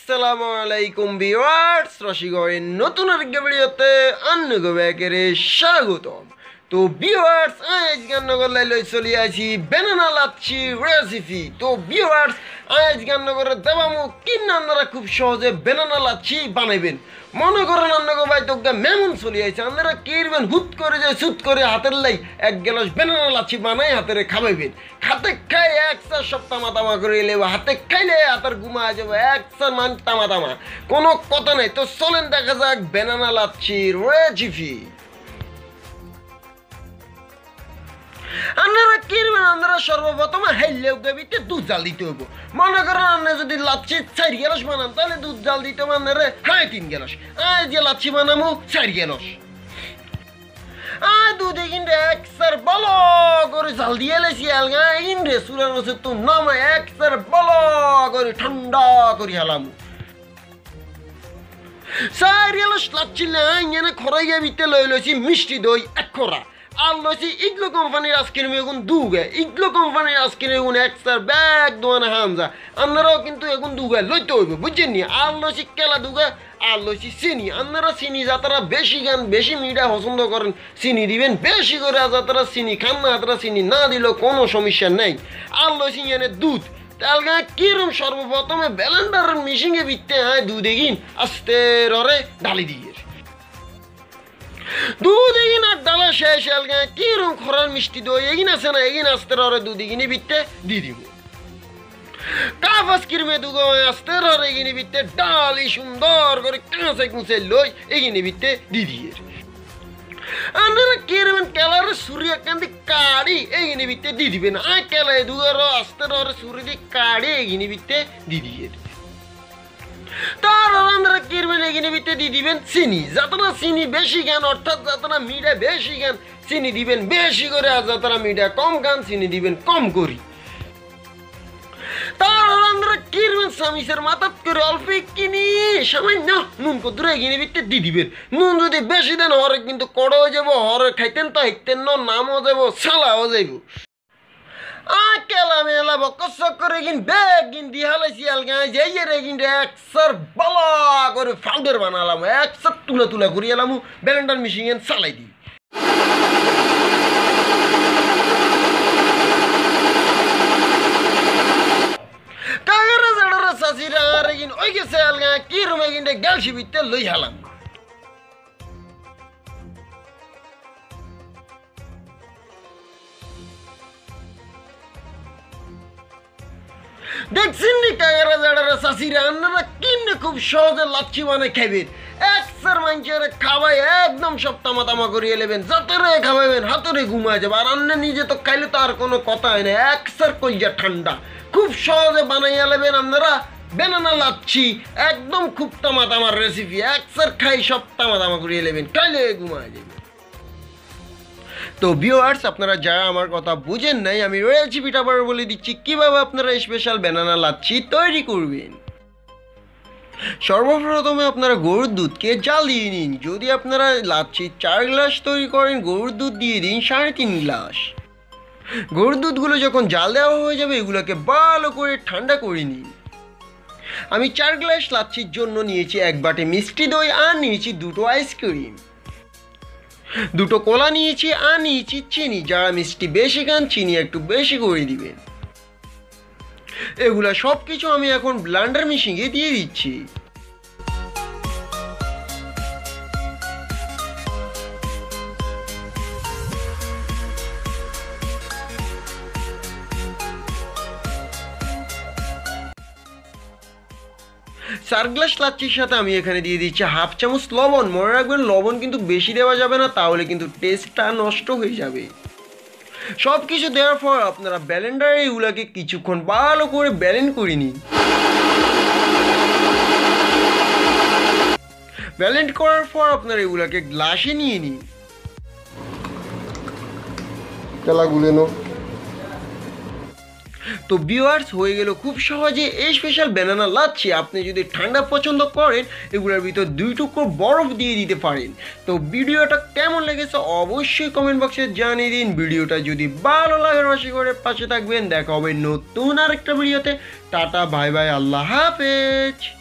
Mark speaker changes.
Speaker 1: আসসালামু আলাইকুম ভিউয়ার্স, রশিগড়ের নতুন আরেকটা ভিডিওতে আপনাদের স্বাগতম। তো ভিউয়ার্স, আজ গান্নগর লাইলই চলে আসি বেনানা লাচ্ছি রেসিপি। তো ভিউয়ার্স, আজ গান্নগরে দেবামু কিনা আপনারা খুব সহজে বেনানা লাচ্ছি বানাইবেন। মনে করেন আপনাকে ভাই তো মেমন চলে আসছে, আপনারা কিরবেন হুট করে যে সুত করে হাতের লাই এক গ্লাস বেনানা লাচ্ছি বানাই হাতের খাবাইবেন। হাতে খাই একসার সব তামা তামা করে এলেব, হাতে খাইলে হাতের ঘুমা যাবে একসার মান তামা তামা, কোনো কথা নেই। তো চলেন দেখা যাক বেনানা লাচ্ছির রেসিপি। আপনারা কিনবেন, আপনারা সর্বপ্রথম হাইলেও দেবিতে দুধ জাল দিতে হইব। মনে করেন আপনি যদি লাচ্ছি 4 গ্লাস বানান তাহলে দুধ জাল দিতে হবে আপনারা 3.5 গ্লাস। যে লাচ্ছি বানাবো 4 গ্লাস দুধে কিন্তু একসার ভালো করে জাল দিয়ে এলেছি আলগা ইন্ডে চুলার বসে তো নামা একসার ভালো করে ঠান্ডা করে হেলাম। 4 গ্লাস লাচ্ছি না এনে খরাই গিয়ে বিতে লই লইছি মিষ্টি দই 1 খরা, আর লইছি ইগলো কোম্পানির আইসক্রিম এগুন 2 গে। ইগলো কোম্পানির আইসক্রিম এগুন একসার ব্যাগ দোয়ানে হামজা, আপনারাও কিন্তু এগুন 2 গে লইতে হইবে, বুঝছেন নি? আর লইছি কেলা 2 গে, আর লইছি চিনি। আপনারা চিনি যাতারা বেশি গান বেশি মিঠা পছন্দ করেন চিনি দিবেন বেশি করে, যাতারা চিনি খান না তারা চিনি না দিলেও কোনো সমস্যা নেই। আর লইছি এনে দুধ। তালগা কিরম সর্বপ্রথমে ব্লেন্ডারের মেশিনে বিতে দুধ এগিন আস্তে ররে ডালি দিয়ে দুধ এগিন আর ডালা শেষ আলগা কিরম খরার মিষ্টি দই এগিন আছে না এগিন আস্তে ররে দুধ এগিনি বিতে দিয়ে দিব। কাফাস কিরমে দুগো আস্তে ররে এগিনি বিতে ডালি সুন্দর করে কাঁচে কুঁচে লই এগিনি বিতে দিয়ে দিয়ে আপনারা কিরবেন কেলারে সুরিয়া কান্দি কাড়ি এগিনি বিতে দিয়ে দিবেন। কেলায় দুগো আস্তে ররে সুরি দিয়ে কাড়ি এগিনি বিতে দিয়ে দিয়ে তার আপনারা কিরবেন এগিনি বিতে দিয়ে দিবেন চিনি। যাতনা চিনি বেশি গান অর্থাৎ যাতনা মিঠা বেশি গান চিনি দিবেন বেশি করে, আর যাতনা মিঠা কম গান চিনি দিবেন কম করি। তার আপনারা কিরবেন সামিসের মাথাত করে অল্প কিনি সামান্য নুন কদ্দুরে এগিনি বিতে দিয়ে দিবেন। নুন যদি বেশি দেন হরে কিন্তু কড় হয়ে যাবো, হরে খাইতেন তো হাইতেন না, নামও যাবো সালাও যাইব। কেলা মেলা বকস করে গিন বেগ গিন দিয়ে হালাইছি আলগা যাইয়ে রে গিন একসার বালা করে পাউডার বানালাম, একসার তুলা তুলা করি এলাম ব্লেন্ডার মেশিন চালাই দিই। কাগরা জাড়ারা সাসিরা রে গিন ওই গেছে আলগা কি রুমে গিন গ্যালসি বিতে লই হালাম। দেখছেন নি কাগরা জাড়ারা সাসিরা আপনারা কিনে খুব সহজে লাচ্ছি বানাই খাইবেন। একসার মানুষের খাওয়াই একদম সব তামা তামা করিয়ে নেবেন, যাতরে খাওয়াবেন হাতরে ঘুমায় যাবে। আর অন্য নিজে তো খাইলে তো আর কোনো কথাই নেই, একসার কইয়া ঠান্ডা খুব সহজে বানাইয়া নেবেন আপনারা বেনানা লাচ্ছি। একদম খুব তামা তামার রেসিপি, একসার খাই সব তামা তামা করিয়ে নেবেন, খাইলে ঘুমায় যাবে। তো ভিউয়ার্স, আপনারা যারা আমার কথা বুঝেন নাই আমি রেসিপিটা আবার বলে দিচ্ছি কিভাবে আপনারা স্পেশাল বেনানা লাচ্ছি তৈরি করবেন। সর্বপ্রথমে আপনারা গরুর দুধকে জাল দিয়ে নিন। যদি আপনারা লাচ্ছি 4 গ্লাস তৈরি করেন গরুর দুধ দিয়ে দিন 3.5 গ্লাস। গরুর দুধগুলো যখন জাল দেওয়া হয়ে যাবে এগুলোকে ভালো করে ঠান্ডা করে নিন। আমি 4 গ্লাস লাচ্ছির জন্য নিয়েছি 1 বাটি মিষ্টি দই, আর নিয়েছি 2টো আইসক্রিম, 2টো কলা নিয়েছি, আর নিয়েছি চিনি। যারা মিষ্টি বেশি খান চিনি একটু বেশি করে দিবেন। এগুলা সব কিছু আমি এখন ব্লেন্ডার মেশিনে দিয়ে দিচ্ছি। চার গ্লাস লাচ্ছির সাথে আমি এখানে দিয়ে দিচ্ছি 1/2 চামচ লবণ। মনে রাখবেন লবণ কিন্তু বেশি দেওয়া যাবে না, তাহলে কিন্তু টেস্টটা নষ্ট হয়ে যাবে। সব কিছু দেওয়ার পর আপনারা ব্লেন্ডারে এগুলাকে কিছুক্ষণ ভালো করে ব্লেন্ড করে নিন। ব্লেন্ড করার পর আপনারা এগুলাকে গ্লাসে নিয়ে নিন। তো ভিউয়ার্স, হয়ে গেল খুব সহজে এই স্পেশাল বেনানা লাচ্ছি। আপনি যদি ঠান্ডা পছন্দ করেন এগুলোর ভিতর 2 টুকরো বরফ দিয়ে দিতে পারেন। তো ভিডিওটা কেমন লেগেছে অবশ্যই কমেন্ট বক্সে জানিয়ে দিন। ভিডিওটা যদি ভালো লাগে রসি করে পাশে থাকবেন। দেখা হবে নতুন আরেকটা ভিডিওতে। টাটা, বাই বাই, আল্লাহ হাফেজ।